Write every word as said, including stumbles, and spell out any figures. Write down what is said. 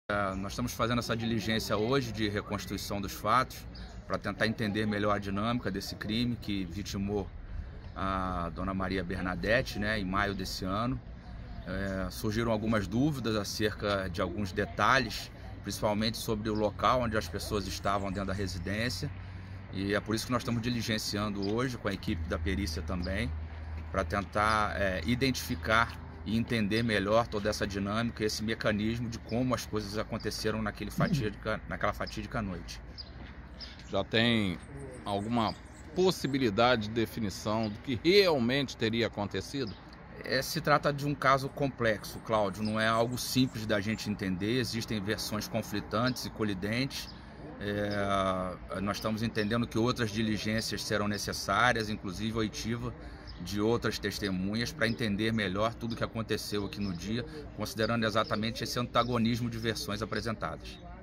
Uh, nós estamos fazendo essa diligência hoje de reconstituição dos fatos para tentar entender melhor a dinâmica desse crime que vitimou a dona Maria Bernadette, né, em maio desse ano. É, surgiram algumas dúvidas acerca de alguns detalhes, principalmente sobre o local onde as pessoas estavam dentro da residência, e é por isso que nós estamos diligenciando hoje com a equipe da perícia também, para tentar é, identificar e entender melhor toda essa dinâmica, esse mecanismo de como as coisas aconteceram naquele fatídica, naquela fatídica noite. Já tem alguma possibilidade de definição do que realmente teria acontecido? É, se trata de um caso complexo, Cláudio, não é algo simples da gente entender, existem versões conflitantes e colidentes. É, nós estamos entendendo que outras diligências serão necessárias, inclusive a oitiva de outras testemunhas, para entender melhor tudo o que aconteceu aqui no dia, considerando exatamente esse antagonismo de versões apresentadas.